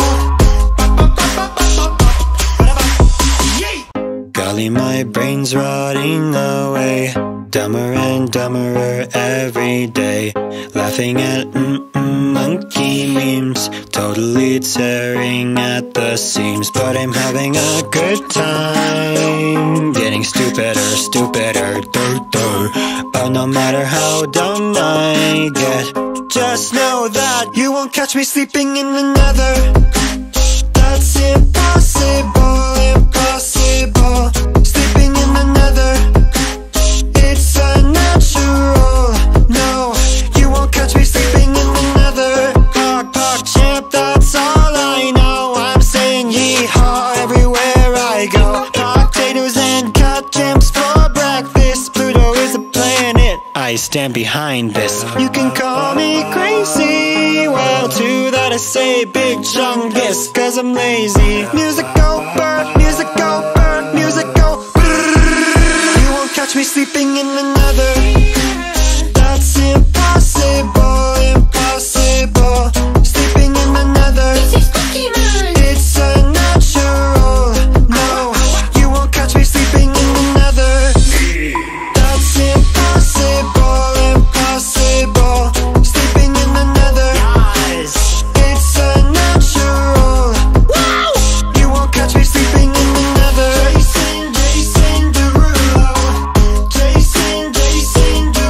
Golly, my brain's rotting away. Dumber and dumberer every day. Laughing at monkey memes. Totally tearing at the seams. But I'm having a good time. Getting stupider, But no matter how dumb I get, just know that you won't catch me sleeping in the nether. That's impossible, impossible. Sleeping in the nether, it's unnatural. No, you won't catch me sleeping in the nether. Pog, champ, that's all I know. I'm saying yeehaw everywhere I go. Potatoes and cut gems for breakfast. Pluto is a planet, I stand behind this. You can call me crazy, well, to that I say big chungus, cause I'm lazy. Music go bird, music go bird, music go brrrr. You won't catch me sleeping in the nether. That's impossible, impossible. Sleeping in the nether, it's unnatural. No, you won't catch me sleeping in the nether. That's impossible, impossible. Sleeping in the nether, it's unnatural. You won't catch me sleeping in the nether. Jason Derulo, Jason Derulo.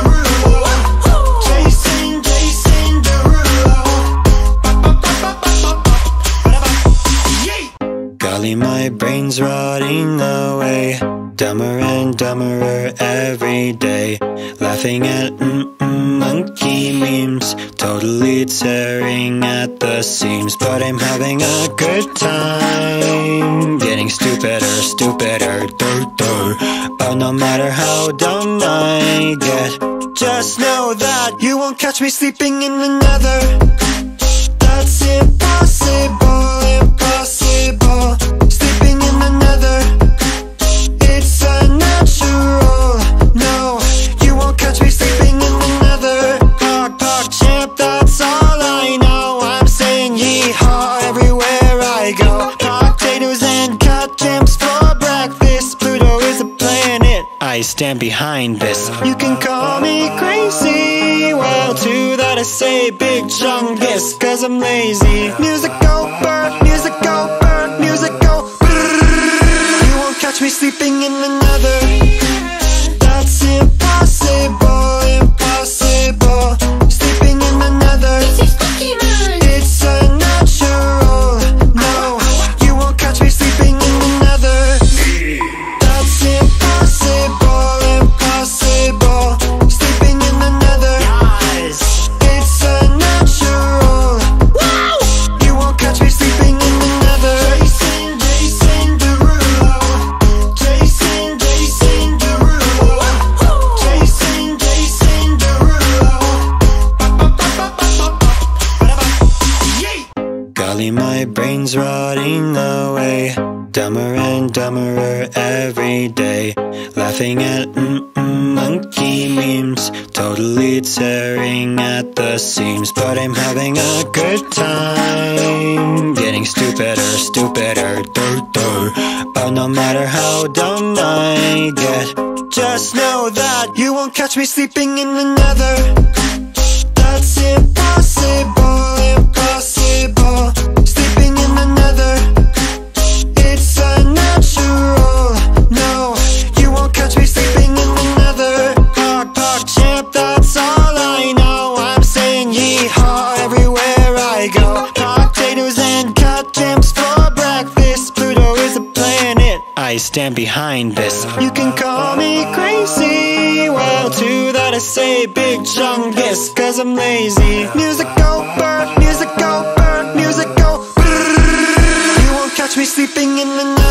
Golly, my brain's rotting away. Dumber and dumberer every day. Laughing at monkey memes. Totally tearing at the seams. But I'm having a good time. Getting stupider, stupider, But no matter how dumb I get, just know that you won't catch me sleeping in the nether. That's impossible, impossible. Sleeping in the nether, it's unnatural. No, you won't catch me sleeping in the nether. Pog, pog, champ, that's all I know. I'm saying yeehaw everywhere I go. Potatoes and cut gems for breakfast. Pluto is a planet, I stand behind this. You can call me crazy, well, to that I say big chungus, cause I'm lazy. Music go bird, music go bird, music go brrrr. You won't catch me sleeping in the nether. That's impossible, impossible. Sleeping in the nether, it's unnatural. No, you won't catch me sleeping in the nether. That's impossible, impossible. Sleeping in the nether, it's unnatural. You won't catch me sleeping in the nether. Jason Derulo, Jason Derulo, Jason Derulo. Golly, my brain's rotting away. Dumber and dumberer every day. Laughing at monkey memes. Totally tearing at the seams. But I'm having a good time. Getting stupider, stupider, But no matter how dumb I get, just know that you won't catch me sleeping in the nether. That's impossible, impossible. Sleeping in the nether, it's unnatural. No, you won't catch me sleeping in the nether. Pog, pog, champ, that's all I know. I'm saying yeehaw everywhere I go. Potatoes and cut gems for breakfast. Pluto is a planet, I stand behind this. You can call me crazy, well, to that I say big chungus, cause I'm lazy. Music go bird, music go bird, music go brrrr. You won't catch me sleeping in the night.